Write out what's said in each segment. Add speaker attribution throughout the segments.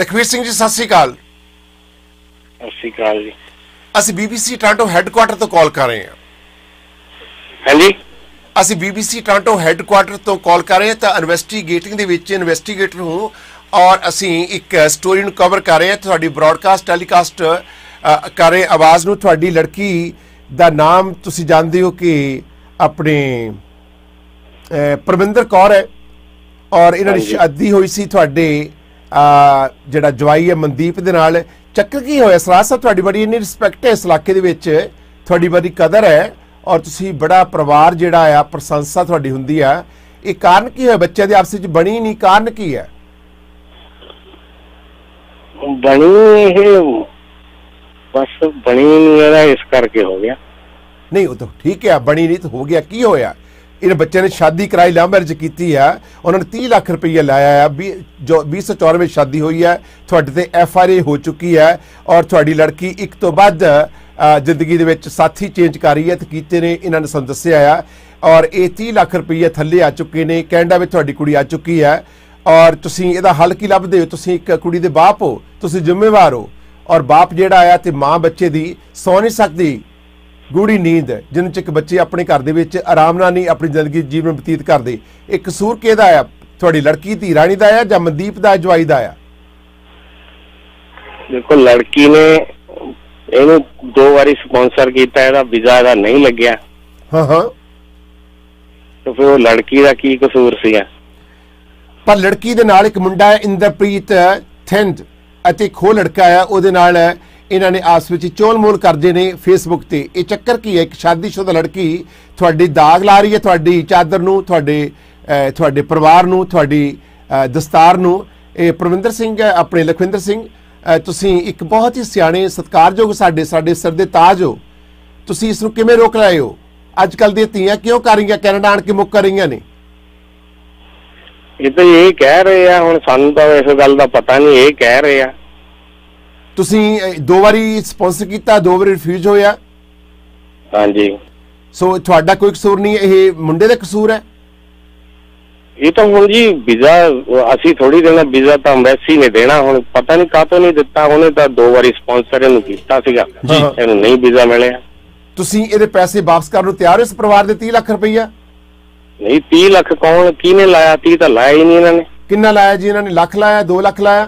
Speaker 1: ਲਖਵੀਰ ਸਿੰਘ ਜੀ, ਸਤਿ ਸ਼੍ਰੀ ਅਕਾਲ।
Speaker 2: ਸਤਿ ਸ਼੍ਰੀ ਅਕਾਲ ਜੀ।
Speaker 1: ਅਸੀਂ BBC ਟੋਰਾਂਟੋ ਹੈੱਡਕੁਆਟਰ ਤੋਂ ਕਾਲ ਕਰ ਰਹੇ ਹਾਂ।
Speaker 2: ਹਾਂਜੀ,
Speaker 1: ਅਸੀਂ BBC ਟੋਰਾਂਟੋ ਹੈੱਡਕੁਆਟਰ ਤੋਂ ਕਾਲ ਕਰ ਰਹੇ ਹਾਂ ਤਾਂ ਇਨਵੈਸਟੀਗੇਟਿੰਗ ਦੇ ਵਿੱਚ ਇਨਵੈਸਟੀਗੇਟਰ ਹੂੰ ਔਰ ਅਸੀਂ ਇੱਕ ਸਟੋਰੀ ਨੂੰ ਕਵਰ ਕਰ ਰਹੇ ਹਾਂ। ਤੁਹਾਡੀ ਬ੍ਰੌਡਕਾਸਟ ਟੈਲੀਕਾਸਟ ਕਰ ਰਹੇ ਆਵਾਜ਼ ਨੂੰ। ਤੁਹਾਡੀ ਲੜਕੀ ਦਾ ਨਾਮ ਤੁਸੀਂ ਜਾਣਦੇ ਹੋ ਕਿ ਆਪਣੇ ਪਰਮਿੰਦਰ ਕੌਰ ਹੈ ਔਰ ਇਹਨਾਂ ਦੀ ਸ਼ਾਦੀ ਹੋਈ ਸੀ ਤੁਹਾਡੇ ਜਿਹੜਾ ਜਵਾਈ ਹੈ ਮਨਦੀਪ ਦੇ ਨਾਲ। ਚੱਕਰ ਕੀ ਹੋਇਆ ਸਰਾਜ ਸਾਹਿਬ? ਤੁਹਾਡੀ ਬੜੀ ਇੰਨੀ ਰਿਸਪੈਕਟ ਹੈ ਇਸ ਇਲਾਕੇ ਦੇ ਵਿੱਚ, ਤੁਹਾਡੀ ਬੜੀ ਕਦਰ ਹੈ ਔਰ ਤੁਸੀਂ ਬੜਾ ਪਰਿਵਾਰ ਜਿਹੜਾ ਆ ਪ੍ਰਸ਼ੰਸਾ ਤੁਹਾਡੀ ਹੁੰਦੀ ਆ। ਇਹ ਕਾਰਨ ਕੀ ਹੋਇਆ? ਬੱਚਿਆਂ ਦੇ ਆਪਸ ਵਿੱਚ ਬਣੀ ਨਹੀਂ, ਕਾਰਨ ਕੀ ਹੈ?
Speaker 2: ਬਣੀ ਇਹ ਬਸ ਬਣੀ ਨਹੀਂ, ਇਹਦਾ ਇਸ ਕਰਕੇ ਹੋ ਗਿਆ।
Speaker 1: ਨਹੀਂ ਉਹ ਤਾਂ ਠੀਕ ਹੈ, ਬਣੀ ਨਹੀਂ ਤਾਂ ਹੋ ਗਿਆ। ਕੀ ਹੋਇਆ? ਇਹਨਾਂ ਬੱਚਿਆਂ ਨੇ ਸ਼ਾਦੀ ਕਰਾਈ, ਲਵ ਮੈਰਿਜ ਕੀਤੀ ਆ, ਉਹਨਾਂ ਨੇ 30 ਲੱਖ ਰੁਪਈਆ ਲਾਇਆ ਆ। 2024 ਵਿੱਚ ਸ਼ਾਦੀ ਹੋਈ ਹੈ, ਤੁਹਾਡੇ ਤੇ FIR ਹੋ ਚੁੱਕੀ ਹੈ ਔਰ ਤੁਹਾਡੀ ਲੜਕੀ ਇੱਕ ਤੋਂ ਵੱਧ ਜ਼ਿੰਦਗੀ ਦੇ ਵਿੱਚ ਸਾਥੀ ਚੇਂਜ ਕਰ ਰਹੀ ਹੈ ਤੇ ਕੀਤੇ ਨੇ, ਇਹਨਾਂ ਨੇ ਸਾਨੂੰ ਦੱਸਿਆ ਆ। ਔਰ ਇਹ 30 ਲੱਖ ਰੁਪਈਆ ਥੱਲੇ ਆ ਚੁੱਕੇ ਨੇ। ਕੈਨੇਡਾ ਵਿੱਚ ਤੁਹਾਡੀ ਕੁੜੀ ਆ ਚੁੱਕੀ ਹੈ ਔਰ ਤੁਸੀਂ ਇਹਦਾ ਹੱਲ ਕੀ ਲੱਭਦੇ ਹੋ? ਤੁਸੀਂ ਇੱਕ ਕੁੜੀ ਦੇ ਬਾਪ ਹੋ, ਤੁਸੀਂ ਜ਼ਿੰਮੇਵਾਰ ਹੋ ਔਰ ਬਾਪ ਜਿਹੜਾ ਆ ਤੇ ਮਾਂ ਬੱਚੇ ਦੀ ਸੌ ਨਹੀਂ ਸਕਦੀ ਗੂੜੀ ਨੀਂਦ ਜਿਹਨੂੰ ਚ ਇੱਕ ਬੱਚੇ ਆਪਣੇ ਘਰ ਦੇ ਵਿੱਚ ਆਰਾਮ ਨਾਲ ਨਹੀਂ ਆਪਣੀ ਜ਼ਿੰਦਗੀ ਜੀਵਨ ਬਤੀਤ ਕਰਦੇ। ਇਹ ਕਸੂਰ ਕਿਹਦਾ ਆ? ਤੁਹਾਡੀ ਲੜਕੀ ਧੀ ਰਾਣੀ ਦਾ ਆ ਜਾਂ ਮਨਦੀਪ ਦਾ ਜਵਾਈ ਦਾ ਆ?
Speaker 2: ਦੇਖੋ, ਲੜਕੀ ਨੇ ਇਹਨੂੰ 2 ਵਾਰੀ ਸਪਾਂਸਰ ਕੀਤਾ, ਇਹਦਾ ਵੀਜ਼ਾ ਇਹਦਾ ਨਹੀਂ ਲੱਗਿਆ।
Speaker 1: ਹਾਂ
Speaker 2: ਤੇ ਫਿਰ ਉਹ ਲੜਕੀ ਦਾ ਕੀ ਕਸੂਰ ਸੀਗਾ?
Speaker 1: ਪਰ ਲੜਕੀ ਦੇ ਨਾਲ ਇੱਕ ਮੁੰਡਾ ਹੈ ਇੰਦਰਪ੍ਰੀਤ ਥਿੰਦ ਅਤੇ ਇੱਕ ਹੋਰ ਲੜਕਾ ਆ, ਉਹਦੇ ਨਾਲ ਇਹਨਾਂ ਨੇ ਆਪਸ ਵਿੱਚ ਚੋਲ ਮੋਲ ਕਰਦੇ ਨੇ ਫੇਸਬੁੱਕ ਤੇ। ਇਹ ਚੱਕਰ ਕੀ ਹੈ? ਇੱਕ ਸ਼ਾਦੀशुदा ਲੜਕੀ ਤੁਹਾਡੀ ਦਾਗ ਲਾ ਰਹੀ ਹੈ, ਤੁਹਾਡੀ ਚਾਦਰ ਨੂੰ, ਤੁਹਾਡੇ ਪਰਿਵਾਰ ਨੂੰ, ਤੁਹਾਡੀ ਦਸਤਾਰ ਨੂੰ। ਇਹ ਪਰਮਿੰਦਰ ਸਿੰਘ ਹੈ, ਆਪਣੇ ਲਖਵਿੰਦਰ ਸਿੰਘ, ਤੁਸੀਂ ਇੱਕ ਬਹੁਤ ਹੀ ਸਿਆਣੇ ਸਤਿਕਾਰਯੋਗ ਸਾਡੇ ਸਿਰ ਦੇ ਤਾਜ ਹੋ। ਤੁਸੀਂ ਇਸ ਨੂੰ ਕਿਵੇਂ ਰੋਕ ਰਹੇ ਹੋ? ਅੱਜ ਕੱਲ੍ਹ ਦੀਆਂ ਧੀਆਂ ਕਿਉਂ ਕਰ ਰਹੀਆਂ ਕੈਨੇਡਾ ਆਣ ਕੇ ਮੁੱਕ ਰਹੀਆਂ ਨੇ?
Speaker 2: ਇਹ ਤਾਂ ਇਹ ਕਹਿ ਰਹੇ ਆ, ਹੁਣ ਸਾਨੂੰ ਤਾਂ ਇਸ ਗੱਲ ਦਾ ਪਤਾ ਨਹੀਂ, ਇਹ ਕਹਿ ਰਹੇ ਆ।
Speaker 1: ਤੁਸੀਂ 2 ਵਾਰੀ ਸਪਾਂਸਰ ਕੀਤਾ, 2 ਵਾਰੀ ਰਿਫਿਊਜ਼ ਹੋਇਆ।
Speaker 2: ਹਾਂਜੀ,
Speaker 1: ਸੋ ਤੁਹਾਡਾ ਕੋਈ ਕਸੂਰ ਨਹੀਂ, ਇਹ ਮੁੰਡੇ ਦਾ ਕਸੂਰ ਹੈ।
Speaker 2: ਇਹ ਤਾਂ ਹੁਣ ਜੀ ਵੀਜ਼ਾ ਅਸੀਂ ਥੋੜੀ ਦੇਣਾ, ਵੀਜ਼ਾ ਤਾਂ ਐਮਬੈਸੀ ਨੇ ਦੇਣਾ। ਹੁਣ ਪਤਾ ਨਹੀਂ ਕਾਹਤੋਂ ਨਹੀਂ ਦਿੱਤਾ, ਉਹਨੇ ਤਾਂ 2 ਵਾਰੀ ਸਪਾਂਸਰ ਇਹਨੂੰ ਕੀਤਾ ਸੀਗਾ, ਇਹਨੂੰ ਨਹੀਂ ਵੀਜ਼ਾ ਮਿਲਿਆ।
Speaker 1: ਤੁਸੀਂ ਇਹਦੇ ਪੈਸੇ ਵਾਪਸ ਕਰਨ ਨੂੰ ਤਿਆਰ ਹੋ ਇਸ ਪਰਿਵਾਰ ਦੇ 30 ਲੱਖ ਰੁਪਈਆ?
Speaker 2: ਨਹੀਂ, 30 ਲੱਖ ਕੌਣ ਕਿਹਨੇ ਲਾਇਆ? 30 ਤਾਂ ਲਾਇਆ ਹੀ ਨਹੀਂ ਇਹਨਾਂ ਨੇ।
Speaker 1: ਕਿੰਨਾ ਲਾਇਆ ਜੀ ਇਹਨਾਂ ਨੇ? ਲੱਖ ਲਾਇਆ, 2 ਲੱਖ ਲਾਇਆ?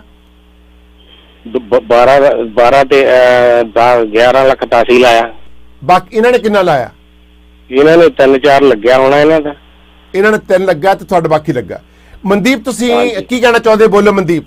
Speaker 2: 12 ਤੇ 11 ਲੱਖ ਤਾਂ ਅਸੀਂ ਲਾਇਆ।
Speaker 1: ਬਾਕੀ ਇਹਨਾਂ ਨੇ ਕਿੰਨਾ ਲਾਇਆ?
Speaker 2: ਇਹਨਾਂ ਨੇ 3-4 ਲੱਗਿਆ ਹੋਣਾ ਇਹਨਾਂ ਦਾ।
Speaker 1: ਇਹਨਾਂ ਨੇ 3 ਲੱਗਾ ਤੇ ਤੁਹਾਡਾ ਬਾਕੀ ਲੱਗਾ। ਮਨਦੀਪ ਤੁਸੀਂ ਕੀ ਕਹਿਣਾ ਚਾਹੁੰਦੇ? ਬੋਲੋ ਮਨਦੀਪ।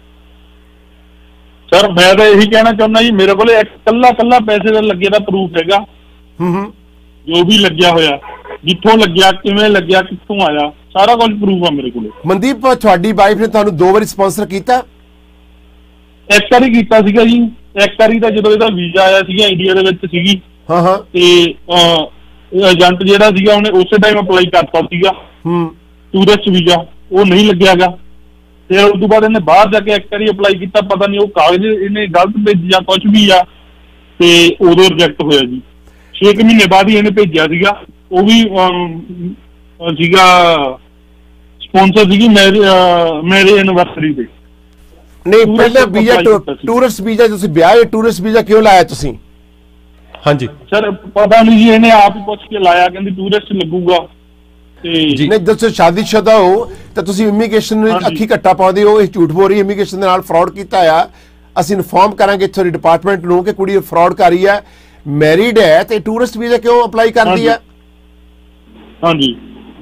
Speaker 3: ਸਰ ਮੈਂ ਤਾਂ ਇਹੀ ਕਹਿਣਾ ਚਾਹੁੰਦਾ ਜੀ, ਮੇਰੇ ਕੋਲ ਕੱਲਾ ਪੈਸੇ ਦਾ ਲੱਗੇ ਦਾ ਪ੍ਰੂਫ ਹੈਗਾ। ਜੋ ਵੀ ਲੱਗਿਆ ਹੋਇਆ, ਜਿੱਥੋਂ ਲੱਗਿਆ, ਕਿਵੇਂ ਲੱਗਿਆ, ਕਿੱਥੋਂ ਆਇਆ, ਸਾਰਾ ਕੁਝ ਪ੍ਰੂਫ ਆ ਮੇਰੇ ਕੋਲ।
Speaker 1: ਮਨਦੀਪ ਤੁਹਾਡੀ ਵਾਈਫ ਨੇ ਤੁਹਾਨੂੰ 2 ਵਾਰੀ ਸਪਾਂਸਰ ਕੀਤਾ?
Speaker 3: ਇੱਕ ਵਾਰੀ ਕੀਤਾ ਸੀਗਾ ਜੀ। ਇੱਕ ਵਾਰੀ ਤਾਂ ਜਦੋਂ ਇਹਦਾ ਵੀਜ਼ਾ ਆਇਆ ਸੀਗਾ, ਇੰਡੀਆ ਦੇ ਵਿੱਚ ਸੀਗੀ। ਤੇ ਏਜੰਟ ਜਿਹੜਾ ਸੀਗਾ ਉਹਨੇ ਉਸੇ ਟਾਈਮ ਅਪਲਾਈ ਕਰਤਾ ਸੀਗਾ ਟੂਰਿਸਟ ਵੀਜ਼ਾ, ਉਹ ਨਹੀਂ ਲੱਗਿਆਗਾ। ਫਿਰ ਉਸ ਤੋਂ ਬਾਅਦ ਇਹਨੇ ਬਾਹਰ ਜਾ ਕੇ ਇੱਕ ਵਾਰੀ ਅਪਲਾਈ ਕੀਤਾ, ਪਤਾ ਨਹੀਂ ਉਹ ਕਾਗਜ਼ ਇਹਨੇ ਗਲਤ ਭੇਜੇ ਜਾਂ ਕੁਝ ਵੀ ਆ, ਤੇ ਉਦੋਂ ਰਿਜੈਕਟ ਹੋਇਆ ਜੀ। 6 ਮਹੀਨੇ ਬਾਅਦ ਹੀ ਇਹਨੇ ਭੇਜਿਆ ਸੀਗਾ। ਉਹ ਵੀ ਸੀਗਾ ਸਪਾਂਸਰ ਸੀਗੀ ਮੇਰੇ ਐਨਵਰਸਰੀ ਤੇ।
Speaker 1: ਨਹੀਂ, ਪਹਿਲਾਂ ਵੀਜ਼ਾ ਟੂਰਿਸਟ ਵੀਜ਼ਾ ਤੁਸੀਂ ਵਿਆਹ ਟੂਰਿਸਟ ਵੀਜ਼ਾ ਕਿਉਂ ਲਾਇਆ ਤੁਸੀਂ? ਹਾਂਜੀ
Speaker 3: ਸਰ ਪਤਾ ਨਹੀਂ ਜੀ, ਇਹਨੇ ਆਪ ਹੀ ਪੁੱਛ ਕੇ ਲਾਇਆ, ਕਹਿੰਦੀ ਟੂਰਿਸਟ ਲੱਗੂਗਾ। ਤੇ
Speaker 1: ਨਹੀਂ ਦੱਸੋ, ਸ਼ਾਦੀशुदा ਹੋ ਤਾਂ ਤੁਸੀਂ ਇਮੀਗ੍ਰੇਸ਼ਨ ਨੂੰ ਅੱਖੀ ਘੱਟਾ ਪਾਉਂਦੇ ਹੋ। ਇਹ ਝੂਠ ਬੋਲ ਰਹੀ, ਇਮੀਗ੍ਰੇਸ਼ਨ ਦੇ ਨਾਲ ਫਰਾਡ ਕੀਤਾ ਆ। ਅਸੀਂ ਇਨਫੋਰਮ ਕਰਾਂਗੇ ਇੱਥੋਂ ਡਿਪਾਰਟਮੈਂਟ ਨੂੰ ਕਿ ਕੁੜੀ ਫਰਾਡ ਕਰ ਰਹੀ ਹੈ, ਮੈਰਿਡ ਹੈ ਤੇ ਟੂਰਿਸਟ ਵੀਜ਼ਾ ਕਿਉਂ ਅਪਲਾਈ ਕਰਦੀ ਹੈ?
Speaker 3: ਹਾਂਜੀ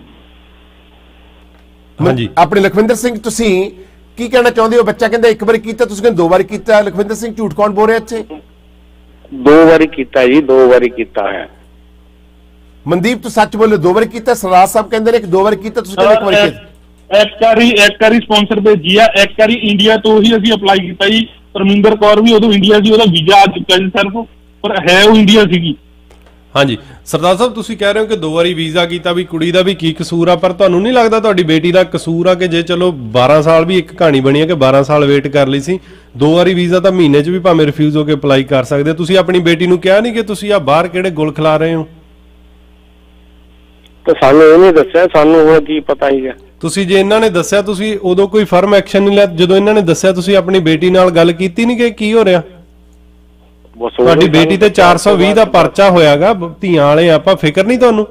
Speaker 1: ਹਾਂਜੀ। ਆਪਣੇ ਲਖਵਿੰਦਰ ਸਿੰਘ ਤੁਸੀਂ ਕੀ ਕਹਿਣਾ ਚਾਹੁੰਦੇ ਹੋ? ਬੱਚਾ ਕਹਿੰਦਾ 1 ਵਾਰੀ ਕੀਤਾ, ਤੁਸੀਂ ਕਹਿੰਦੇ 2 ਵਾਰੀ ਕੀਤਾ। ਲਖਵਿੰਦਰ ਸਿੰਘ ਝੂਠ ਕੌਣ ਬੋਲ ਰਿਹਾ ਇੱਥੇ?
Speaker 2: 2 ਵਾਰੀ ਕੀਤਾ ਜੀ, 2 ਵਾਰੀ ਕੀਤਾ ਹੈ।
Speaker 1: ਮਨਦੀਪ ਤੂੰ ਸੱਚ ਬੋਲੇ, 2 ਵਾਰੀ ਕੀਤਾ? ਸਰਾਜ ਸਾਹਿਬ ਕਹਿੰਦੇ ਨੇ ਕਿ 2 ਵਾਰੀ ਕੀਤਾ, ਤੁਸੀਂ ਕਹਿੰਦੇ 1 ਵਾਰੀ ਕੀਤਾ।
Speaker 3: ਇੱਕ ਵਾਰੀ ਸਪਾਂਸਰ ਭੇਜੀ ਆ, ਇੱਕ ਵਾਰੀ ਇੰਡੀਆ ਤੋਂ ਹੀ ਅਸੀਂ ਅਪਲਾਈ ਕੀਤਾ ਜੀ। ਪਰਮਿੰਦਰ ਕੌਰ ਵੀ ਉਦੋਂ ਇੰਡੀਆ ਸੀ, ਉਹਦਾ ਵੀਜ਼ਾ ਆ ਚੁੱਕਾ ਜੀ ਸਿਰਫ, ਪਰ ਹੈ ਉਹ ਇੰਡੀਆ ਸੀਗੀ।
Speaker 4: ਹਾਂਜੀ ਸਰਦਾਰ ਸਾਹਿਬ, ਤੁਸੀਂ ਕਹਿ ਰਹੇ ਹੋ ਕਿ 2 ਵਾਰੀ ਵੀਜ਼ਾ ਕੀਤਾ, ਵੀ ਕੁੜੀ ਦਾ ਵੀ ਕੀ ਕਸੂਰ ਆ, ਪਰ ਤੁਹਾਨੂੰ ਨਹੀਂ ਲੱਗਦਾ ਤੁਹਾਡੀ ਬੇਟੀ ਦਾ ਕਸੂਰ ਆ ਕਿ ਜੇ ਚਲੋ 12 ਸਾਲ ਵੀ ਇੱਕ ਕਹਾਣੀ ਬਣੀ ਹੈ ਕਿ 12 ਸਾਲ ਵੇਟ ਕਰ ਲਈ ਸੀ, 2 ਵਾਰੀ ਵੀਜ਼ਾ ਤਾਂ ਮਹੀਨੇ 'ਚ ਵੀ ਭਾਵੇਂ ਰਿਫਿਊਜ਼ ਹੋ ਕੇ ਅਪਲਾਈ ਕਰ ਸਕਦੇ ਹੋ। ਤੁਸੀਂ ਆਪਣੀ ਬੇਟੀ ਨੂੰ ਕਿਹਾ ਨਹੀਂ ਕਿ ਤੁਸੀਂ ਆ ਬਾਹਰ ਕਿਹੜੇ ਗੁਲ ਖਿਲਾ ਰਹੇ ਹੋ?
Speaker 2: ਤਾਂ ਸਾਨੂੰ ਇਹ ਨਹੀਂ ਦੱਸਿਆ, ਸਾਨੂੰ ਹੁਣ ਕੀ ਪਤਾ ਹੀ ਹੈ।
Speaker 4: ਤੁਸੀਂ ਜੇ ਇਹਨਾਂ ਨੇ ਦੱਸਿਆ ਤੁਸੀਂ ਉਦੋਂ ਕੋਈ ਫਰਮ ਐਕਸ਼ਨ ਨਹੀਂ ਲਿਆ? ਜਦੋਂ ਇਹਨਾਂ ਨੇ ਦੱਸਿਆ ਤੁਸੀਂ ਆਪਣੀ ਬੇਟੀ ਨਾਲ ਗੱਲ ਕੀਤੀ ਨਹੀਂ ਕਿ ਕੀ ਹੋ ਰਿਹਾ? ਤੁਹਾਡੀ ਬੇਟੀ ਤੇ 420 ਦਾ ਪਰਚਾ ਹੋਇਆਗਾ, ਧੀਆਂ ਵਾਲੇ ਆਪਾਂ, ਫਿਕਰ ਨਹੀਂ ਤੁਹਾਨੂੰ?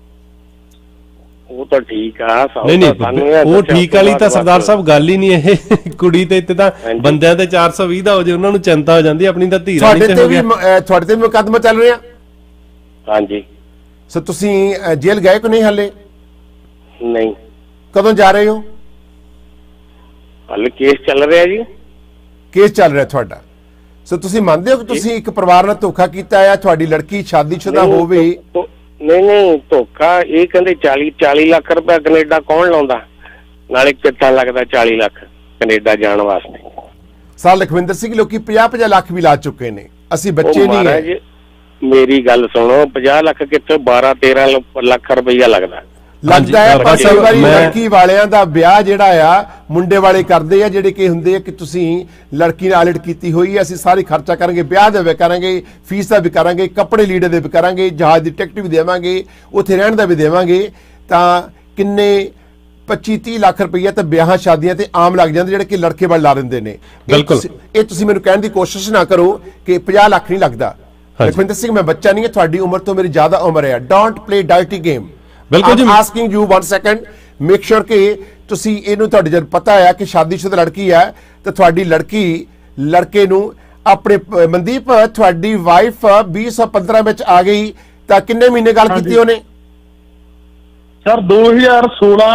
Speaker 2: ਉਹ ਤਾਂ ਠੀਕ ਆ।
Speaker 4: ਨਹੀਂ ਉਹ ਠੀਕ ਵਾਲੀ ਤਾਂ ਸਰਦਾਰ ਸਾਹਿਬ ਗੱਲ ਹੀ ਨਹੀਂ ਇਹ। ਕੁੜੀ ਤੇ ਇੱਥੇ ਤਾਂ ਬੰਦਿਆਂ ਤੇ 420 ਦਾ ਹੋ ਜੇ ਉਹਨਾਂ ਨੂੰ ਚਿੰਤਾ ਹੋ ਜਾਂਦੀ, ਆਪਣੀ ਤਾਂ ਧੀ ਰਾਣੀ ਤੇ ਹੋ ਗਿਆ।
Speaker 1: ਤੁਹਾਡੇ ਤੇ ਮੁਕੱਦਮਾ ਚੱਲ ਰਿਹਾ?
Speaker 2: ਹਾਂਜੀ।
Speaker 1: ਸੋ ਤੁਸੀਂ ਜੇਲ੍ਹ ਗਏ ਕਿ ਨਹੀਂ ਹਾਲੇ?
Speaker 2: ਨਹੀਂ।
Speaker 1: ਕਦੋਂ ਜਾ ਰਹੇ ਹੋ?
Speaker 2: ਹਾਲੇ ਕੇਸ ਚੱਲ ਰਿਹਾ ਜੀ।
Speaker 1: ਕੇਸ ਚੱਲ ਰਿਹਾ ਤੁਹਾਡਾ। ਸੋ ਤੁਸੀਂ ਮੰਨਦੇ ਹੋ ਕਿ ਤੁਸੀਂ ਇੱਕ ਪਰਿਵਾਰ ਨਾਲ ਧੋਖਾ ਕੀਤਾ ਹੈ? ਤੁਹਾਡੀ ਲੜਕੀ ਸ਼ਾਦੀशुदा ਹੋਵੇ?
Speaker 2: ਨਹੀਂ ਧੋਖਾ। ਇਹ ਕਹਿੰਦੇ 40 ਲੱਖ ਰੁਪਏ ਕੈਨੇਡਾ ਕੌਣ ਲਾਉਂਦਾ? ਨਾਲੇ ਕਿੱਥਾ ਲੱਗਦਾ 40 ਲੱਖ ਕੈਨੇਡਾ ਜਾਣ ਵਾਸਤੇ?
Speaker 1: ਸਰ ਲਖਵਿੰਦਰ ਸਿੰਘ, ਲੋਕੀ 50 ਲੱਖ ਵੀ ਲਾ ਚੁੱਕੇ ਨੇ। ਅਸੀਂ ਬੱਚੇ ਨਹੀਂ ਹੈ।
Speaker 2: ਮੇਰੀ ਗੱਲ ਸੁਣੋ, 50 ਲੱਖ ਕਿੱਥੇ 12-13 ਲੱਖ ਰੁਪਈਆ ਲੱਗਦਾ
Speaker 1: ਹੈ। ਪਰ ਕਈ ਵਾਰੀ ਲੜਕੀ ਵਾਲਿਆਂ ਦਾ ਵਿਆਹ ਜਿਹੜਾ ਆ ਮੁੰਡੇ ਵਾਲੇ ਕਰਦੇ ਆ, ਜਿਹੜੇ ਕਿ ਹੁੰਦੇ ਆ ਕਿ ਤੁਸੀਂ ਲੜਕੀ ਨਾਲ ਆਲਟ ਕੀਤੀ ਹੋਈ ਹੈ, ਅਸੀਂ ਸਾਰੀ ਖਰਚਾ ਕਰਾਂਗੇ, ਵਿਆਹ ਦਾ ਵੀ ਕਰਾਂਗੇ, ਫੀਸ ਦਾ ਵੀ ਕਰਾਂਗੇ, ਕੱਪੜੇ ਲੀੜੇ ਦੇ ਵੀ ਕਰਾਂਗੇ, ਜਹਾਜ਼ ਦੀ ਟਿਕਟ ਵੀ ਦੇਵਾਂਗੇ, ਉੱਥੇ ਰਹਿਣ ਦਾ ਵੀ ਦੇਵਾਂਗੇ। ਤਾਂ ਕਿੰਨੇ 25-30 ਲੱਖ ਰੁਪਈਆ ਤਾਂ ਵਿਆਹਾਂ ਸ਼ਾਦੀਆਂ ਤੇ ਆਮ ਲੱਗ ਜਾਂਦੇ, ਜਿਹੜੇ ਕਿ ਲੜਕੇ ਵਾਲੇ ਲਾ ਦਿੰਦੇ ਨੇ। ਇਹ ਤੁਸੀਂ ਮੈਨੂੰ ਕਹਿਣ ਦੀ ਕੋਸ਼ਿਸ਼ ਨਾ ਕਰੋ ਕਿ 50 ਲੱਖ ਨਹੀਂ ਲੱਗਦਾ। ਲਖਵਿੰਦਰ ਸਿੰਘ, ਮੈਂ ਬੱਚਾ ਨਹੀਂ ਹੈ, ਤੁਹਾਡੀ ਉਮਰ ਤੋਂ ਮੇਰੀ ਜ਼ਿਆਦਾ ਉਮਰ ਹੈ। Don't play dirty game. ਬਿਲਕੁਲ ਜੀ। Asking you 1 second, make sure ਕਿ ਤੁਸੀਂ ਇਹਨੂੰ, ਤੁਹਾਡੇ ਜਦ ਪਤਾ ਹੈ ਕਿ ਸ਼ਾਦੀशुदा ਲੜਕੀ ਹੈ ਤਾਂ ਤੁਹਾਡੀ ਲੜਕੇ ਨੂੰ ਆਪਣੇ ਮਨਦੀਪ, ਤੁਹਾਡੀ ਵਾਈਫ 2015 ਵਿੱਚ ਆ ਗਈ ਤਾਂ ਕਿੰਨੇ ਮਹੀਨੇ ਗੱਲ ਕੀਤੀ ਉਹਨੇ?
Speaker 3: ਸਰ 2016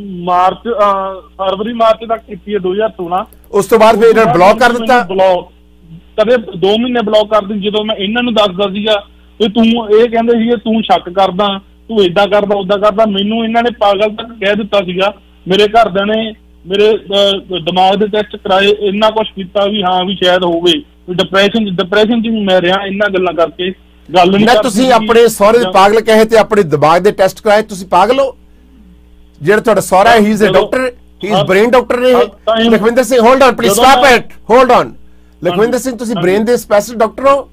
Speaker 3: ਫਰਵਰੀ ਮਾਰਚ ਤੱਕ ਕੀਤੀ ਹੈ। 2016
Speaker 1: ਉਸ ਤੋਂ ਬਾਅਦ ਫਿਰ ਇਹਨਾਂ ਨੇ ਬਲੌਕ ਕਰ ਦਿੱਤਾ।
Speaker 3: ਕਦੇ 2 ਮਹੀਨੇ ਬਲੌਕ ਕਰ ਦਿੱਤੇ। ਜਦੋਂ ਮੈਂ ਇਹਨਾਂ ਨੂੰ ਦੱਸਦਾ ਸੀਗਾ ਤੇ ਤੂੰ ਇਹ ਕਹਿੰਦੇ ਸੀਗੇ ਤੂੰ ਸ਼ੱਕ ਕਰਦਾ, ਤੂੰ ਏਦਾਂ ਕਰਦਾ, ਉਦਾਂ ਕਰਦਾ, ਮੈਨੂੰ ਇਹਨਾਂ ਨੇ ਪਾਗਲ ਤੱਕ ਕਹਿ ਦਿੱਤਾ ਸੀਗਾ। ਮੇਰੇ ਘਰਦਿਆਂ ਨੇ ਮੇਰੇ ਦਿਮਾਗ ਦੇ ਟੈਸਟ ਕਰਾਏ, ਇੰਨਾ ਕੁਝ ਕੀਤਾ ਵੀ ਹਾਂ ਵੀ ਸ਼ਾਇਦ ਹੋਵੇ ਡਿਪਰੈਸ਼ਨ ਚ ਵੀ ਮੈਂ ਰਿਹਾ ਇਹਨਾਂ ਗੱਲਾਂ ਕਰਕੇ। ਗੱਲ ਨਹੀਂ,
Speaker 1: ਤੁਸੀਂ ਆਪਣੇ ਸਹੁਰੇ ਦੇ ਪਾਗਲ ਕਹੇ ਤੇ ਆਪਣੇ ਦਿਮਾਗ ਦੇ ਟੈਸਟ ਕਰਾਏ, ਤੁਸੀਂ ਪਾਗਲ ਹੋ? ਜਿਹੜਾ ਤੁਹਾਡਾ ਸਹੁਰਾ he is a doctor, he is brain doctor ਨੇ। Lakhwinder Singh, hold on please, stop it, hold on. Lakhwinder Singh, ਤੁਸੀਂ ਬ੍ਰੇਨ ਦੇ ਸਪੈਸ਼ਲਿਸਟ ਡਾਕਟਰ ਹੋ?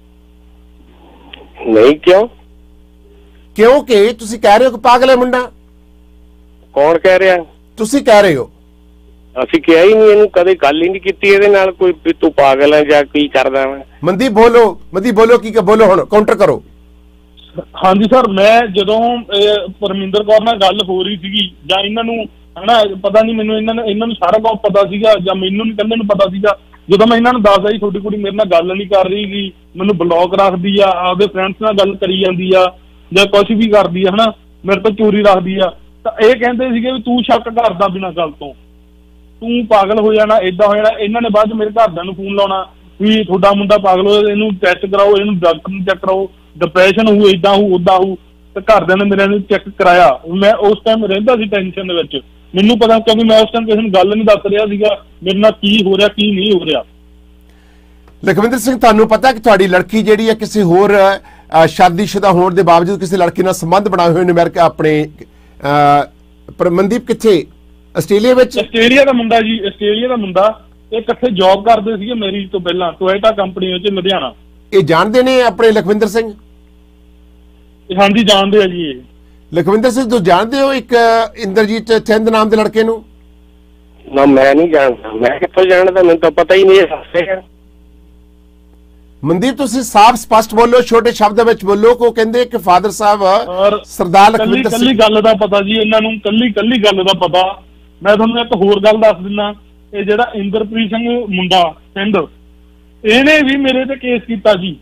Speaker 2: ਨਹੀਂ। ਕਿਉਂ?
Speaker 1: ਕਿਉਂਕਿ ਤੁਸੀਂ ਕਹਿ ਰਹੇ ਹੋ ਕਿ ਪਾਗਲ ਹੈ ਮੁੰਡਾ।
Speaker 2: ਕੌਣ ਕਹਿ ਰਿਹਾ?
Speaker 1: ਤੁਸੀਂ ਕਹਿ ਰਹੇ ਹੋ।
Speaker 2: ਅਸੀਂ ਕਿਹਾ ਹੀ ਨਹੀਂ, ਇਹਨੂੰ ਕਦੇ ਗੱਲ ਹੀ ਨਹੀਂ ਕੀਤੀ ਇਹਦੇ ਨਾਲ ਕੋਈ ਵੀ ਤੂੰ ਪਾਗਲ ਹੈ ਜਾਂ ਕੀ ਕਰਦਾ ਮੈਂ।
Speaker 1: ਮਨਦੀਪ ਬੋਲੋ, ਕੀ ਬੋਲੋ, ਹੁਣ ਕਾਊਂਟਰ ਕਰੋ।
Speaker 3: ਹਾਂਜੀ ਸਰ, ਮੈਂ ਜਦੋਂ ਪਰਮਿੰਦਰ ਕੌਰ ਨਾਲ ਗੱਲ ਹੋ ਰਹੀ ਸੀਗੀ ਜਾਂ ਇਹਨਾਂ ਨੂੰ ਹਨਾ ਪਤਾ ਨਹੀਂ, ਮੈਨੂੰ ਇਹਨਾਂ ਨੂੰ ਸਾਰਾ ਕੁਝ ਪਤਾ ਸੀਗਾ ਜਾਂ ਮੈਨੂੰ ਨਹੀਂ ਕਹਿੰਦੇ ਨੂੰ ਪਤਾ ਸੀਗਾ। ਜਦੋਂ ਮੈਂ ਇਹਨਾਂ ਨੂੰ ਦੱਸਦਾ ਜੀ ਤੁਹਾਡੀ ਕੁੜੀ ਮੇਰੇ ਨਾਲ ਗੱਲ ਨਹੀਂ ਕਰ ਰਹੀ ਗੀ, ਮੈਨੂੰ ਬਲੌਕ ਰੱਖਦੀ ਆ, ਆਪਦੇ ਫਰੈਂਡਸ ਨਾਲ ਗੱਲ ਕਰੀ ਜਾਂਦੀ ਆ ਜਾਂ ਕੁਝ ਵੀ ਕਰਦੀ ਆ ਹਨਾ, ਮੇਰੇ ਤੋਂ ਚੋਰੀ ਰੱਖਦੀ ਆ, ਤਾਂ ਇਹ ਕਹਿੰਦੇ ਸੀਗੇ ਵੀ ਤੂੰ ਸ਼ੱਕ ਕਰਦਾ ਬਿਨਾਂ ਗੱਲ ਤੋਂ, ਤੂੰ ਪਾਗਲ ਹੋ ਜਾਣਾ, ਏਦਾਂ ਹੋ ਜਾਣਾ। ਇਹਨਾਂ ਨੇ ਬਾਅਦ ਮੇਰੇ ਘਰਦਿਆਂ ਨੂੰ ਫੋਨ ਲਾਉਣਾ ਵੀ ਤੁਹਾਡਾ ਮੁੰਡਾ ਪਾਗਲ ਹੋਇਆ, ਇਹਨੂੰ ਟੈਸਟ ਕਰਾਓ, ਇਹਨੂੰ ਡਾਕਟਰ ਨੂੰ ਚੈੱਕ ਕਰਾਓ, ਡਿਪਰੈਸ਼ਨ ਹੋਊ, ਏਦਾਂ ਹੋਊ, ਓਦਾਂ ਹੋਊ। ਤੇ ਘਰਦਿਆਂ ਨੇ ਮੇਰੇ ਨੂੰ ਚੈੱਕ ਕਰਾਇਆ। ਮੈਂ ਉਸ ਟਾਈਮ ਰਹਿੰਦਾ ਸੀ ਟੈਨਸ਼ਨ ਦੇ ਵਿੱਚ, ਮੈਨੂੰ ਪਤਾ ਕਿਉਂਕਿ ਮੈਂ ਉਸ ਟਾਈਮ ਕਿਸੇ ਨੂੰ ਗੱਲ ਨਹੀਂ ਦੱਸ ਰਿਹਾ ਸੀਗਾ ਮੇਰੇ ਨਾਲ ਕੀ ਹੋ ਰਿਹਾ ਕੀ ਨਹੀਂ ਹੋ ਰਿਹਾ।
Speaker 1: ਲਖਵਿੰਦਰ ਸਿੰਘ, ਤੁਹਾਨੂੰ ਪਤਾ ਕਿ ਤੁਹਾਡੀ ਲੜਕੀ ਜਿਹੜੀ ਹੈ ਕਿਸੇ ਹੋਰ ਸ਼ਾਦੀशुदा ਹੋਣ ਦੇ ਬਾਵਜੂਦ ਕਿਸੇ ਲੜਕੀ ਨਾਲ ਸੰਬੰਧ ਬਣਾਏ ਹੋਏ ਨੇ ਅਮਰੀਕਾ ਆਪਣੇ? ਪਰ ਮਨਦੀਪ ਕਿੱਥੇ? ਆਸਟ੍ਰੇਲੀਆ ਵਿੱਚ?
Speaker 3: ਆਸਟ੍ਰੇਲੀਆ ਦਾ ਮੁੰਡਾ ਜੀ, ਆਸਟ੍ਰੇਲੀਆ ਦਾ ਮੁੰਡਾ। ਇਹ ਇਕੱਠੇ ਜੌਬ ਕਰਦੇ ਸੀਗੇ ਮੈਰਿਜ ਤੋਂ ਪਹਿਲਾਂ, ਟੋਇਟਾ ਕੰਪਨੀ ਵਿੱਚ ਲੁਧਿਆਣਾ। ਇਹ
Speaker 1: ਜਾਣਦੇ ਨੇ ਆਪਣੇ ਲਖਵਿੰਦਰ ਸਿੰਘ?
Speaker 3: ਹਾਂਜੀ ਜਾਣਦੇ ਆ ਜੀ। ਇਹ
Speaker 1: ਲਖਵਿੰਦਰ ਸਿੰਘ, ਤੁਸੀਂ ਜਾਣਦੇ ਹੋ ਇੱਕ ਇੰਦਰਜੀਤ ਚੰਦ ਨਾਮ ਦੇ ਲੜਕੇ ਨੂੰ?
Speaker 2: ਨਾ, ਮੈਂ ਨਹੀਂ ਜਾਣਦਾ। ਮੈਂ ਕਿੱਥੋਂ ਜਾਣਦਾ, ਮੈਨੂੰ ਤਾਂ ਪਤਾ ਹੀ ਨਹੀਂ। ਇਹ ਹੱਸੇ ਆ।
Speaker 1: ਮਨਦੀਪ, ਤੁਸੀਂ ਸਾਫ਼ ਸਪਸ਼ਟ ਬੋਲੋ, ਛੋਟੇ ਸ਼ਬਦਾਂ ਵਿੱਚ ਬੋਲੋ। ਕੋ ਕਹਿੰਦੇ ਕਿ ਫਾਦਰ ਸਾਹਿਬ ਸਰਦਾਰ ਲਖਵਿੰਦਰ ਸਿੰਘ।
Speaker 3: ਕੱਲੀ ਗੱਲ ਦਾ ਪਤਾ ਜੀ ਇਹਨਾਂ ਨੂੰ, ਕੱਲੀ ਗੱਲ ਦਾ ਪਤਾ। ਮੈਂ ਤੁਹਾਨੂੰ ਇੱਕ ਹੋਰ ਗੱਲ ਦੱਸ ਦਿੰਦਾ, ਇਹ ਜਿਹੜਾ ਇੰਦਰਪ੍ਰੀਤ ਸਿੰਘ ਮੁੰਡਾ ਪਿੰਡ, ਇਹਨੇ ਵੀ ਮੇਰੇ ਤੇ ਕੇਸ ਕੀਤਾ ਜੀ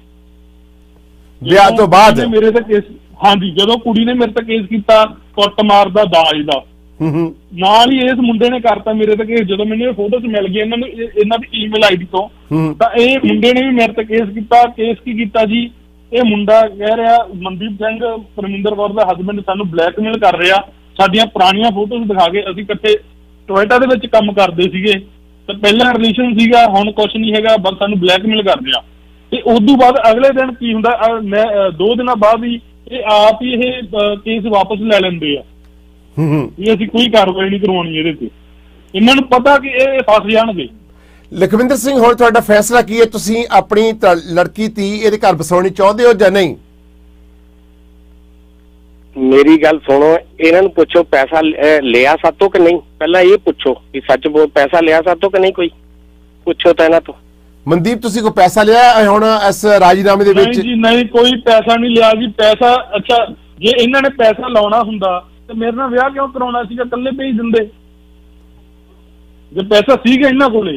Speaker 1: ਵਿਆਹ ਤੋਂ ਬਾਅਦ।
Speaker 3: ਮੇਰੇ ਤੇ ਕੇਸ, ਹਾਂਜੀ, ਜਦੋਂ ਕੁੜੀ ਨੇ ਮੇਰੇ ਤੇ ਕੇਸ ਕੀਤਾ ਕੁੱਟਮਾਰ ਦਾ, ਦਾਜ ਦਾ, ਨਾਲ ਹੀ ਇਸ ਮੁੰਡੇ ਨੇ ਕਰਤਾ ਮੇਰੇ ਤੇ ਕੇਸ। ਜਦੋਂ ਮੈਨੂੰ ਇਹ ਫੋਟੋਜ਼ ਮਿਲ ਗਈ ਇਹਨਾਂ ਨੂੰ, ਇਹਨਾਂ ਦੀ ਈਮੇਲ ਆਈਡੀ ਤੋਂ, ਤਾਂ ਇਹ ਮੁੰਡੇ ਨੇ ਵੀ ਮੇਰੇ ਤੇ ਕੇਸ ਕੀਤਾ। ਕੇਸ ਕੀ ਕੀਤਾ ਜੀ, ਇਹ ਮੁੰਡਾ ਕਹਿ ਰਿਹਾ ਮਨਦੀਪ ਸਿੰਘ ਪਰਮਿੰਦਰ ਕੌਰ ਦਾ ਹਸਬੈਂਡ ਸਾਨੂੰ ਬਲੈਕਮੇਲ ਕਰ ਰਿਹਾ, ਸਾਡੀਆਂ ਪੁਰਾਣੀਆਂ ਫੋਟੋਜ਼ ਦਿਖਾ ਕੇ, ਅਸੀਂ ਇਕੱਠੇ ਟੋਇਟਾ ਦੇ ਵਿੱਚ ਕੰਮ ਕਰਦੇ ਸੀਗੇ ਤੇ ਪਹਿਲਾਂ ਰਿਲੇਸ਼ਨ ਸੀਗਾ, ਹੁਣ ਕੁਛ ਨਹੀਂ ਹੈਗਾ, ਬਸ ਸਾਨੂੰ ਬਲੈਕਮੇਲ ਕਰ ਰਿਹਾ। ਤੇ ਉਸ ਤੋਂ ਬਾਅਦ ਅਗਲੇ ਦਿਨ ਕੀ ਹੁੰਦਾ, ਮੈਂ 2 ਦਿਨਾਂ ਬਾਅਦ ਹੀ ਇਹ ਆਪ ਹੀ ਇਹ ਕੇਸ ਵਾਪਸ ਲੈ ਲੈਂਦੇ ਆ ਵੀ ਅਸੀਂ ਕੋਈ ਕਾਰਵਾਈ ਨਹੀਂ ਕਰਵਾਉਣੀ ਇਹਦੇ ਤੇ। ਇਹਨਾਂ ਨੂੰ ਪਤਾ ਕਿ ਇਹ ਫਸ ਜਾਣਗੇ।
Speaker 1: ਲਖਵਿੰਦਰ ਸਿੰਘ, ਹੁਣ ਤੁਹਾਡਾ ਫੈਸਲਾ ਕੀ ਹੈ? ਤੁਸੀਂ ਆਪਣੀ ਲੜਕੀ ਧੀ ਇਹਦੇ ਘਰ ਬਸਾਉਣੀ ਚਾਹੁੰਦੇ ਹੋ ਜਾਂ ਨਹੀਂ?
Speaker 2: ਮੇਰੀ ਗੱਲ ਸੁਣੋ, ਇਹਨਾਂ ਨੂੰ ਪੁੱਛੋ ਪੈਸਾ ਲਿਆ ਸਾਤੋਂ ਕਿ ਨਹੀਂ। ਪਹਿਲਾਂ ਇਹ ਪੁੱਛੋ ਕਿ ਸੱਚ ਬੋਲ, ਪੈਸਾ ਲਿਆ ਸਾਤੋਂ ਕਿ ਨਹੀਂ, ਕੋਈ ਪੁੱਛੋ ਤਾਂ ਇਹਨਾਂ ਤੋਂ।
Speaker 1: ਮਨਦੀਪ ਤੁਸੀਂ ਕੋਈ ਪੈਸਾ ਲਿਆ ਹੁਣ ਇਸ ਰਾਜੀਨਾਮੇ ਦੇ ਵਿੱਚ?
Speaker 3: ਨਹੀਂ ਜੀ ਨਹੀਂ, ਕੋਈ ਪੈਸਾ ਨਹੀਂ ਲਿਆ ਜੀ। ਪੈਸਾ ਅੱਛਾ ਜੇ ਇਹਨਾਂ ਨੇ ਪੈਸਾ ਲਾਉਣਾ ਹੁੰਦਾ ਤੇ ਮੇਰੇ ਨਾਲ ਵਿਆਹ ਕਿਉਂ ਕਰਾਉਣਾ ਸੀਗਾ, ਇਕੱਲੇ ਭੇਜ ਦਿੰਦੇ ਜੇ ਪੈਸਾ ਸੀਗਾ ਇਹਨਾਂ ਕੋਲੇ।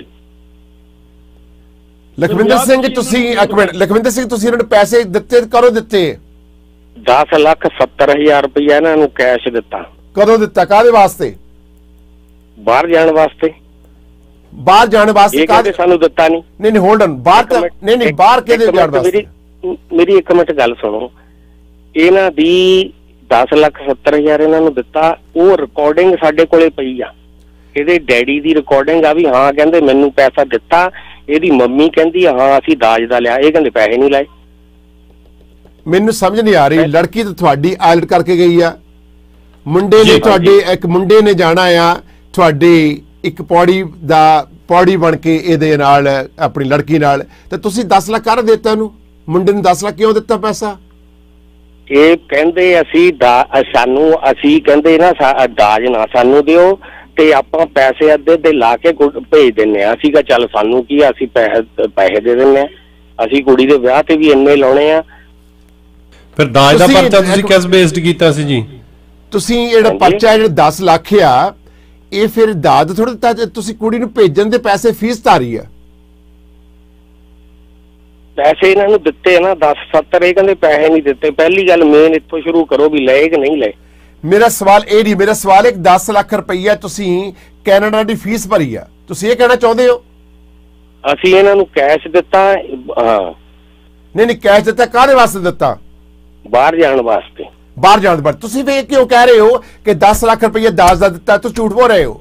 Speaker 1: ਲਖਵਿੰਦਰ ਸਿੰਘ ਤੁਸੀਂ ਇੱਕ ਮਿੰਟ, ਲਖਵਿੰਦਰ ਸਿੰਘ ਤੁਸੀਂ ਇਹਨਾਂ ਨੂੰ ਪੈਸੇ ਦਿੱਤੇ, ਕਦੋਂ ਦਿੱਤੇ?
Speaker 2: 10,70,000 ਰੁਪਇਆ ਇਹਨਾਂ ਨੂੰ ਕੈਸ਼ ਦਿੱਤਾ।
Speaker 1: ਕਦੋਂ ਦਿੱਤਾ, ਕਾਹਦੇ ਵਾਸਤੇ?
Speaker 2: ਬਾਹਰ ਜਾਣ ਵਾਸਤੇ।
Speaker 1: ਬਾਹਰ ਜਾਣ ਵਾਸਤੇ
Speaker 2: ਕਾਹਦੇ? ਸਾਨੂੰ ਦਿੱਤਾ ਨਹੀਂ।
Speaker 1: ਨਹੀਂ ਹੋਲਡ ਔਨ, ਬਾਹਰ ਤਾਂ ਨਹੀਂ ਬਾਹਰ ਕਿਹਦੇ ਜਾਣ ਵਾਸਤੇ?
Speaker 2: ਮੇਰੀ ਇੱਕ ਮਿੰਟ ਗੱਲ ਸੁਣੋ। ਇਹਨਾਂ ਦੀ 10,70,000 ਇਹਨਾਂ ਨੂੰ ਦਿੱਤਾ, ਉਹ ਰਿਕਾਰਡਿੰਗ ਸਾਡੇ ਕੋਲੇ ਪਈ ਆ। ਇਹਦੇ ਡੈਡੀ ਦੀ ਰਿਕਾਰਡਿੰਗ ਆ ਵੀ ਹਾਂ ਕਹਿੰਦੇ ਮੈਨੂੰ ਪੈਸਾ ਦਿੱਤਾ। ਇਹਦੀ ਮੰਮੀ ਕਹਿੰਦੀ ਹਾਂ ਅਸੀਂ ਦਾਜ ਦਾ ਲਿਆ, ਇਹ ਕਹਿੰਦੇ ਪੈਸੇ ਨਹੀਂ ਲਾਏ।
Speaker 1: ਮੈਨੂੰ ਸਮਝ ਨਹੀਂ ਆ ਰਹੀ। ਲੜਕੀ ਤਾਂ ਤੁਹਾਡੀ ਆਇਲਟ ਕਰਕੇ ਗਈ ਆ, ਮੁੰਡੇ ਨੇ ਤੁਹਾਡੇ ਇੱਕ ਮੁੰਡੇ ਨੇ ਜਾਣਾ ਆ ਤੁਹਾਡੀ ਇੱਕ ਪੌੜੀ ਬਣ ਕੇ ਇਹਦੇ ਨਾਲ ਆਪਣੀ ਲੜਕੀ ਨਾਲ, ਤੇ ਤੁਸੀਂ 10 ਲੱਖ ਕਰ ਦਿੱਤਾ ਇਹਨੂੰ, ਮੁੰਡੇ ਨੂੰ 10 ਲੱਖ ਕਿਉਂ ਦਿੱਤਾ ਪੈਸਾ?
Speaker 2: ਇਹ ਕਹਿੰਦੇ ਅਸੀਂ ਕਹਿੰਦੇ ਨਾ ਦਾਜ ਨਾ ਸਾਨੂੰ ਦਿਓ ਤੇ ਆਪਾਂ ਪੈਸੇ ਅੱਧੇ ਤੇ ਲਾ ਕੇ ਭੇਜ ਦਿੰਨੇ ਆ। ਅਸੀਂ ਕਿਹਾ ਚੱਲ ਸਾਨੂੰ ਕੀ ਆ, ਅਸੀਂ ਪੈਸੇ ਦੇ ਦਿੰਨੇ ਆ, ਅਸੀਂ ਕੁੜੀ ਦੇ ਵਿਆਹ ਤੇ ਵੀ ਇੰਨੇ ਲਾਉਣੇ ਆ।
Speaker 4: ਫਿਰ ਦਾਜ ਦਾ ਪਰਚਾ ਤੁਸੀਂ ਕਿਸ ਬੇਸਡ ਕੀਤਾ ਸੀ ਜੀ?
Speaker 1: ਤੁਸੀਂ ਜਿਹੜਾ ਪਰਚਾ ਜਿਹੜਾ 10 ਲੱਖ ਆ, ਇਹ ਫਿਰ ਦਾਜ ਥੋੜਾ ਦਿੱਤਾ, ਤੁਸੀਂ ਕੁੜੀ ਨੂੰ ਭੇਜਣ ਦੇ ਪੈਸੇ ਫੀਸ ਤਾਰੀ ਆ।
Speaker 2: ਪੈਸੇ ਇਹਨਾਂ ਨੂੰ ਦਿੱਤੇ ਨਾ 10-70, ਇਹ ਕਹਿੰਦੇ ਪੈਸੇ ਨਹੀਂ ਦਿੱਤੇ। ਪਹਿਲੀ ਗੱਲ ਮੇਨ ਇੱਥੋਂ ਸ਼ੁਰੂ ਕਰੋ ਵੀ ਲਏ ਕਿ ਨਹੀਂ ਲਏ।
Speaker 1: ਮੇਰਾ ਸਵਾਲ ਇਹ ਨਹੀਂ, ਮੇਰਾ ਸਵਾਲ ਇੱਕ 10 ਲੱਖ ਰੁਪਈਆ ਤੁਸੀਂ ਕੈਨੇਡਾ ਦੀ ਫੀਸ ਭਰੀ ਆ, ਤੁਸੀਂ ਇਹ ਕਹਿਣਾ ਚਾਹੁੰਦੇ ਹੋ?
Speaker 2: ਅਸੀਂ ਇਹਨਾਂ ਨੂੰ ਕੈਸ਼ ਦਿੱਤਾ। ਹਾਂ
Speaker 1: ਨਹੀਂ ਕੈਸ਼ ਦਿੱਤਾ, ਕਾਹਦੇ ਵਾਸਤੇ ਦਿੱਤਾ?
Speaker 2: ਬਾਹਰ ਜਾਣ ਵਾਸਤੇ।
Speaker 1: ਬਾਹਰ ਜਾਣ ਦੇ ਤੁਸੀਂ ਵੀ ਕਿਉਂ ਕਹਿ ਰਹੇ ਹੋ ਕਿ 10 ਲੱਖ ਰੁਪਈਆ ਦਾਜ ਦਾ ਦਿੱਤਾ? ਤੁਸੀਂ ਝੂਠ ਬੋਲ ਰਹੇ ਹੋ।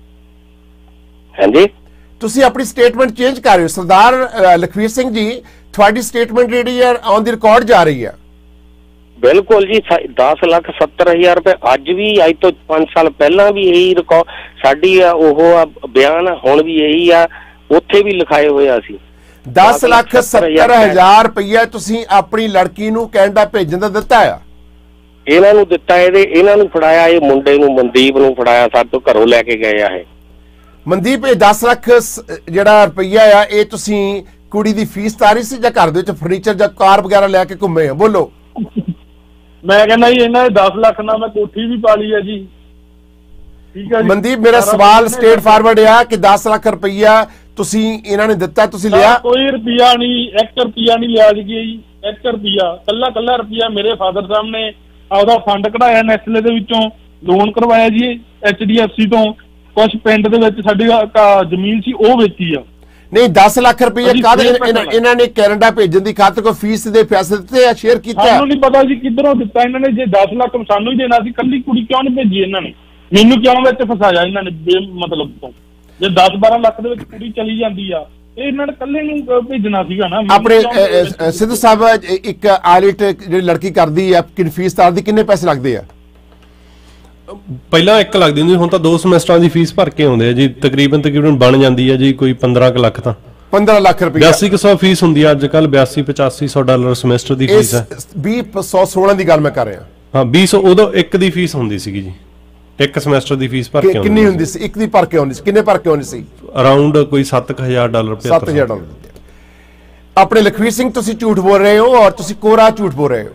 Speaker 2: ਹਾਂਜੀ
Speaker 1: ਤੁਸੀਂ ਆਪਣੀ ਸਟੇਟਮੈਂਟ ਚੇਂਜ ਕਰ ਰਹੇ ਹੋ। ਸਰਦਾਰ ਲਖਵੀਰ ਸਿੰਘ ਜੀ, ਤੁਹਾਡੀ ਸਟੇਟਮੈਂਟ ਜਿਹੜੀ ਹੈ ਔਨ ਦੀ ਰਿਕਾਰਡ ਜਾ ਰਹੀ ਹੈ।
Speaker 2: ਬਿਲਕੁਲ ਜੀ, 10,70,000 ਰੁਪਏ ਅੱਜ ਵੀ, ਅੱਜ ਤੋਂ 5 ਸਾਲ ਪਹਿਲਾਂ ਵੀ ਇਹੀ ਰਿਕਾਰਡ ਸਾਡੀ ਆ, ਉਹ ਬਿਆਨ ਹੁਣ ਵੀ ਇਹੀ ਆ, ਉੱਥੇ ਵੀ ਲਿਖਾਏ ਹੋਇਆ ਸੀ।
Speaker 1: 10,70,000 ਰੁਪਈਆ ਤੁਸੀਂ ਆਪਣੀ ਲੜਕੀ ਨੂੰ ਕੈਨੇਡਾ ਭੇਜਣ ਦਾ ਦਿੱਤਾ ਆ?
Speaker 2: ਇਹਨਾਂ ਨੂੰ ਦਿੱਤਾ, ਇਹਨਾਂ ਨੂੰ ਫੜਾਇਆ, ਇਹ ਮੁੰਡੇ ਨੂੰ ਮਨਦੀਪ ਨੂੰ ਫੜਾਇਆ, ਸਾਡੇ ਤੋਂ ਘਰੋਂ ਲੈ ਕੇ ਗਏ ਆ ਇਹ।
Speaker 1: ਮਨਦੀਪ, ਇਹ 10 ਲੱਖ ਜਿਹੜਾ ਰੁਪਈਆ ਆ, ਇਹ ਤੁਸੀਂ ਕੁੜੀ ਦੀ ਫੀਸ ਤਾਰੀ ਸੀ ਜਾਂ ਘਰ ਦੇ ਵਿੱਚ ਫਰਨੀਚਰ ਜਾਂ ਕਾਰ ਵਗੈਰਾ ਲੈ ਕੇ ਘੁੰਮੇ ਹੋ? ਬੋਲੋ।
Speaker 3: ਮੈਂ ਕਹਿੰਦਾ ਜੀ ਇਹਨਾਂ ਦੇ 10 ਲੱਖ ਨਾਲ ਮੈਂ ਕੋਠੀ ਵੀ ਪਾ ਲਈ ਹੈ ਜੀ। ਠੀਕ ਹੈ ਜੀ
Speaker 1: ਮਨਦੀਪ, ਮੇਰਾ ਸਵਾਲ ਸਟੇਟ ਫਾਰਵਰਡ ਆ ਕਿ 10 ਲੱਖ ਰੁਪਈਆ ਤੁਸੀਂ ਇਹਨਾਂ ਨੇ ਦਿੱਤਾ, ਤੁਸੀਂ ਲਿਆ?
Speaker 3: ਕੋਈ ਰੁਪਿਆ ਨਹੀਂ, 1 ਰੁਪਿਆ ਨਹੀਂ ਲਿਆ ਜੀ। 1 ਰੁਪਿਆ ਕੱਲਾ ਰੁਪਿਆ ਮੇਰੇ ਫਾਦਰ ਸਾਹਿਬ ਨੇ ਆਪਦਾ ਫੰਡ ਕਢਾਇਆ ਨੈਸਲੇ ਦੇ ਵਿੱਚੋਂ, ਲੋਨ ਕਰਵਾਇਆ ਜੀ HDFC ਤੋਂ। ਕੁਝ ਪਿੰਡ ਦੇ ਵਿੱਚ ਸਾਡੀ ਜ਼ਮੀਨ ਸੀ ਉਹ ਵੇਚੀ ਆ।
Speaker 1: ਨਹੀਂ 10 ਲੱਖ ਰੁਪਏ ਕਾਹਦੇ ਇਹਨਾਂ ਨੇ ਕੈਨੇਡਾ ਭੇਜਣ ਦੀ ਖਾਤਰ ਕੋਈ ਫੀਸ ਦੇ ਪੈਸੇ ਦਿੱਤੇ ਆ, ਸ਼ੇਅਰ ਕੀਤਾ?
Speaker 3: ਸਾਨੂੰ ਨਹੀਂ ਪਤਾ ਜੀ ਕਿੱਧਰੋਂ ਦਿੱਤਾ ਇਹਨਾਂ ਨੇ। ਜੇ 10 ਲੱਖ ਸਾਨੂੰ ਹੀ ਦੇਣਾ ਸੀ, ਕੱਲੀ ਕੁੜੀ ਕਿਉਂ ਨਹੀਂ ਭੇਜੀ ਇਹਨਾਂ ਨੇ? ਮੈਨੂੰ ਕਿਉਂ ਵਿੱਚ ਫਸਾਇਆ ਇਹਨਾਂ ਨੇ ਮਤਲਬ ਤੋਂ? ਜੇ 10-12 ਲੱਖ ਦੇ ਵਿੱਚ ਕੁੜੀ ਚਲੀ ਜਾਂਦੀ ਆ, ਇਹ ਇਹਨਾਂ ਨੇ ਕੱਲੇ ਨੂੰ ਭੇਜਣਾ ਸੀਗਾ ਨਾ।
Speaker 1: ਆਪਣੇ ਸਿੱਧੂ ਸਾਹਿਬ, ਇੱਕ ਆਇਲਟ ਜਿਹੜੀ ਲੜਕੀ ਕਰਦੀ ਆ, ਕਿੰਨੀ ਫੀਸ ਤਾਰਦੀ, ਕਿੰਨੇ ਪੈਸੇ ਲੱਗਦੇ ਆ?
Speaker 4: ਪਹਿਲਾਂ 1 ਲੱਗਦੀ ਹੁੰਦੀ, ਹੁਣ ਤਾਂ 2 ਸਮੈਸਟਰਾਂ ਦੀ ਫੀਸ ਭਰ ਕੇ ਆਉਂਦੇ ਆ ਜੀ। ਤਕਰੀਬਨ ਬਣ ਜਾਂਦੀ ਹੈ ਜੀ ਕੋਈ 15 ਲੱਖ ਤਾਂ
Speaker 1: 15 ਲੱਖ ਰੁਪਏ
Speaker 4: 8200 ਫੀਸ ਹੁੰਦੀ ਹੈ ਅੱਜ ਕੱਲ। 82-8500 ਡਾਲਰ ਸਮੈਸਟਰ ਦੀ ਫੀਸ ਹੈ।
Speaker 1: 2016 ਦੀ ਗੱਲ ਮੈਂ ਕਰ ਰਿਹਾ।
Speaker 4: ਹਾਂ 20 ਉਦੋਂ 1 ਦੀ ਫੀਸ ਹੁੰਦੀ ਸੀਗੀ ਜੀ, 1 ਸਮੈਸਟਰ ਦੀ ਫੀਸ ਭਰ ਕੇ ਆਉਂਦੀ।
Speaker 1: ਕਿੰਨੀ ਹੁੰਦੀ ਸੀ? 1 ਦੀ ਭਰ ਕੇ ਆਉਂਦੀ ਸੀ? ਕਿੰਨੇ ਭਰ ਕੇ ਆਉਂਦੀ ਸੀ?
Speaker 4: ਅਰਾਊਂਡ ਕੋਈ 7000 ਡਾਲਰ।
Speaker 1: 7000 ਡਾਲਰ। ਆਪਣੇ ਲਖਵੀਰ ਸਿੰਘ, ਤੁਸੀਂ ਝੂਠ ਬੋਲ ਰਹੇ ਹੋ ਔਰ ਤੁਸੀਂ ਕੋਰਾ ਝੂਠ ਬੋਲ ਰਹੇ ਹੋ।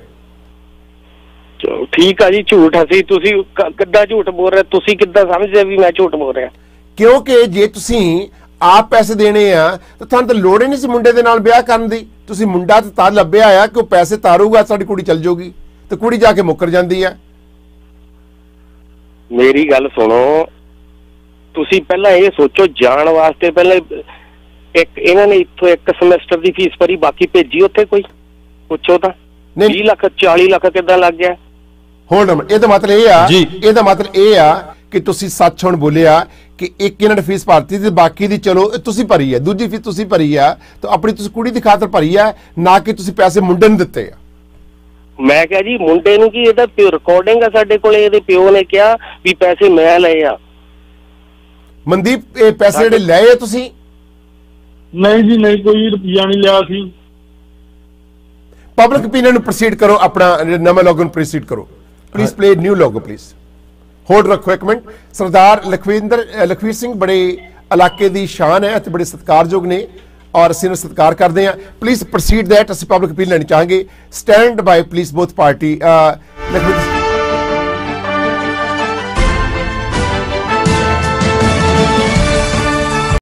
Speaker 2: ਠੀਕ ਆ ਜੀ, ਝੂਠ ਅਸੀਂ, ਤੁਸੀਂ ਕਿੱਦਾਂ ਝੂਠ ਬੋਲ ਰਹੇ? ਤੁਸੀਂ ਕਿੱਦਾਂ ਸਮਝਦੇ ਵੀ ਮੈਂ ਝੂਠ ਬੋਲ ਰਿਹਾ?
Speaker 1: ਕਿਉਂਕਿ ਜੇ ਤੁਸੀਂ ਆਪ ਪੈਸੇ ਦੇਣੇ ਆ ਤਾਂ ਤੁਹਾਨੂੰ ਤਾਂ ਲੋੜ ਹੀ ਨਹੀਂ ਸੀ ਮੁੰਡੇ ਦੇ ਨਾਲ ਵਿਆਹ ਕਰਨ ਦੀ। ਤੁਸੀਂ ਮੁੰਡਾ ਤਾਂ ਲੱਭਿਆ ਆ ਕਿ ਉਹ ਪੈਸੇ ਤਾਰੂਗਾ, ਸਾਡੀ ਕੁੜੀ ਚੱਲ ਜਾਊਗੀ, ਤੇ ਕੁੜੀ ਜਾ ਕੇ ਮੁੱਕਰ ਜਾਂਦੀ ਆ।
Speaker 2: ਮੇਰੀ ਗੱਲ ਸੁਣੋ, ਤੁਸੀਂ ਪਹਿਲਾਂ ਇਹ ਸੋਚੋ, ਜਾਣ ਵਾਸਤੇ ਪਹਿਲਾਂ ਇਹਨਾਂ ਨੇ ਇੱਥੋਂ 1 ਸਮੈਸਟਰ ਦੀ ਫੀਸ ਭਰੀ, ਬਾਕੀ ਭੇਜੀ ਉੱਥੇ ਕੋਈ? ਪੁੱਛੋ ਤਾਂ 20 ਲੱਖ 40 ਲੱਖ ਕਿੱਦਾਂ ਲੱਗ ਗਿਆ?
Speaker 1: ਹੋਲਡ ਔਨ, ਇਹਦਾ ਮਤਲਬ ਇਹ ਆ ਕਿ ਤੁਸੀਂ ਸੱਚ ਹੁਣ ਬੋਲਿਆ ਕਿ ਇੱਕ ਇਹਨਾਂ ਨੇ ਫੀਸ ਭਰਤੀ ਤੇ ਬਾਕੀ ਦੀ ਚਲੋ ਤੁਸੀਂ ਭਰੀ ਹੈ, ਦੂਜੀ ਫੀਸ ਤੁਸੀਂ ਭਰੀ ਆ, ਤਾਂ ਆਪਣੀ ਤੁਸੀਂ ਕੁੜੀ ਦੀ ਖਾਤਰ ਭਰੀ ਆ, ਨਾ ਕਿ ਤੁਸੀਂ ਪੈਸੇ ਮੁੰਡੇ ਨੂੰ ਦਿੱਤੇ ਆ।
Speaker 2: ਮੈਂ ਕਿਹਾ ਜੀ ਮੁੰਡੇ ਨੂੰ ਕੀ, ਇਹਦਾ ਰਿਕਾਰਡਿੰਗ ਆ ਸਾਡੇ ਕੋਲੇ, ਇਹਦੇ ਪਿਓ ਨੇ ਕਿਹਾ ਵੀ ਪੈਸੇ ਮੈਂ ਲਏ ਆ।
Speaker 1: ਮਨਦੀਪ, ਇਹ ਪੈਸੇ ਜਿਹੜੇ ਲਏ ਆ ਤੁਸੀਂ?
Speaker 3: ਨਹੀਂ ਜੀ ਨਹੀਂ, ਕੋਈ ਰੁਪਿਆ ਨਹੀਂ ਲਿਆ ਸੀ।
Speaker 1: ਪਬਲਿਕ ਓਪੀਨੀਅਨ ਨੂੰ ਪ੍ਰੋਸੀਡ ਕਰੋ, ਆਪਣਾ ਨਵਾਂ ਲੌਗਇਨ ਪ੍ਰੋਸੀਡ ਕਰੋ। Please play new logo please. Hold रखो एक मिनट। सरदार लखवीर सिंह बड़े इलाके की शान है ते बड़े सत्कारयोग ने और असीं उन्हां दा सत्कार करते हैं। Please proceed that. असीं पब्लिक अपील लेनी चाहांगे। Stand by please both party. Lakhvir